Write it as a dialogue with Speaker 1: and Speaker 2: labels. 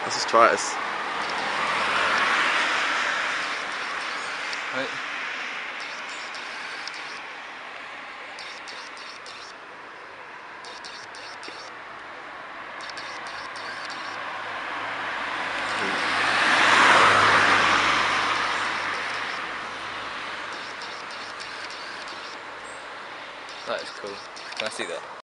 Speaker 1: Let's just try this.
Speaker 2: Right. That is cool. Can I see that?